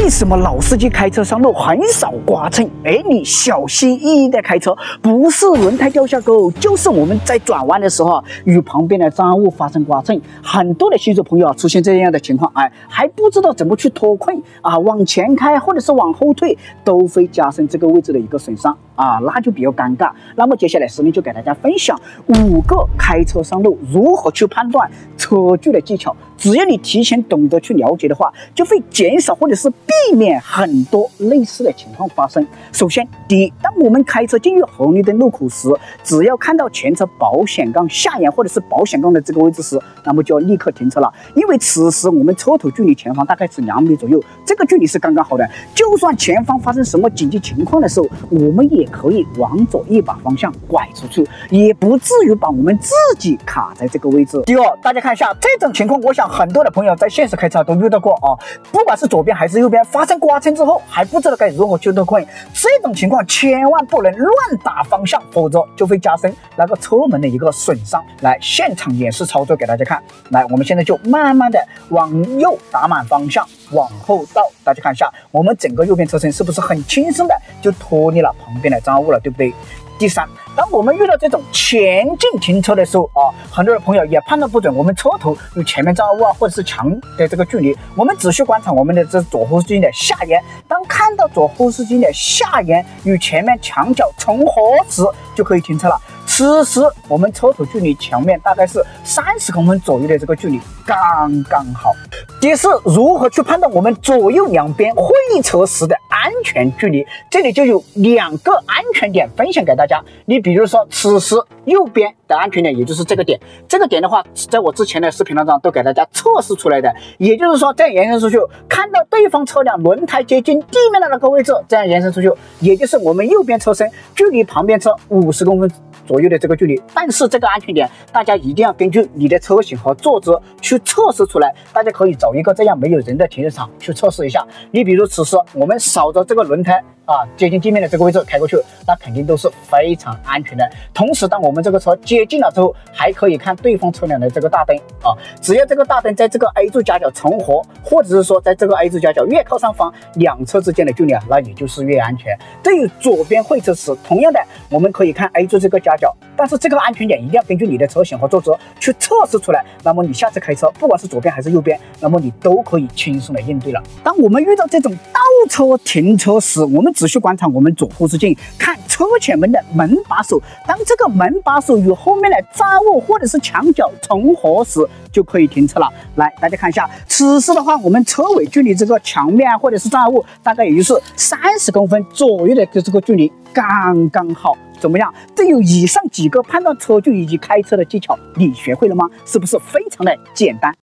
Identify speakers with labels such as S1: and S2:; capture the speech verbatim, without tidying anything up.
S1: 为什么老司机开车上路很少刮蹭？哎，你小心翼翼的开车，不是轮胎掉下沟，就是我们在转弯的时候与旁边的障碍物发生刮蹭。很多的新手朋友啊出现这样的情况，哎，还不知道怎么去脱困啊，往前开或者是往后退，都会加深这个位置的一个损伤啊，那就比较尴尬。那么接下来视频就给大家分享五个开车上路如何去判断车距的技巧。只要你提前懂得去了解的话，就会减少或者是避免很多类似的情况发生。首先，第一，当我们开车进入红绿灯路口时，只要看到前车保险杠下沿或者是保险杠的这个位置时，那么就要立刻停车了，因为此时我们车头距离前方大概是两米左右，这个距离是刚刚好的。就算前方发生什么紧急情况的时候，我们也可以往左一把方向拐出去，也不至于把我们自己卡在这个位置。第二，大家看一下这种情况，我想很多的朋友在现实开车都遇到过啊，不管是左边还是右边发生刮蹭之后，还不知道该如何去脱困。这种情况千万不能乱打方向，否则就会加深那个车门的一个损伤。来，现场演示操作给大家看。来，我们现在就慢慢的往右打满方向，往后倒。大家看一下，我们整个右边车身是不是很轻松的就脱离了旁边的障碍物了，对不对？第三，当我们遇到这种前进停车的时候啊，很多的朋友也判断不准我们车头与前面障碍物啊或者是墙的这个距离，我们只需观察我们的这左后视镜的下沿，当看到左后视镜的下沿与前面墙角重合时，就可以停车了。此时我们车头距离墙面大概是三十公分左右的这个距离，刚刚好。第四，如何去判断我们左右两边会车时的安全距离？这里就有两个安全点分享给大家。你比如说，此时右边的安全点，也就是这个点，这个点的话，在我之前的视频当中都给大家测试出来的。也就是说，这样延伸出去，看到对方车辆轮胎接近地面的那个位置，这样延伸出去，也就是我们右边车身距离旁边车五十公分左右的这个距离。但是这个安全点，大家一定要根据你的车型和坐姿去测试出来。大家可以找一个这样没有人的停车场去测试一下。你比如此时我们扫着这个轮胎啊接近地面的这个位置开过去，那肯定都是非常安全的。同时，当我们这个车接近了之后，还可以看对方车辆的这个大灯啊，只要这个大灯在这个 A 柱夹角重合，或者是说在这个 A 柱夹角越靠上方，两车之间的距离啊，那也就是越安全。对于左边会车时，同样的，我们可以看 A 柱这个夹角，但是这个安全点一定要根据你的车型和坐姿去测试出来。那么你下次开车，不管是左边还是右边，那么你都可以轻松的应对了。当我们遇到这种倒车停车时，我们只需观察我们左后视镜，看车前门的门把手，当这个门把手与后面的障碍物或者是墙角重合时，就可以停车了。来，大家看一下，此时的话，我们车尾距离这个墙面或者是障碍物，大概也就是三十公分左右的这个距离，刚刚好。怎么样？这有以上几个判断车距以及开车的技巧，你学会了吗？是不是非常的简单？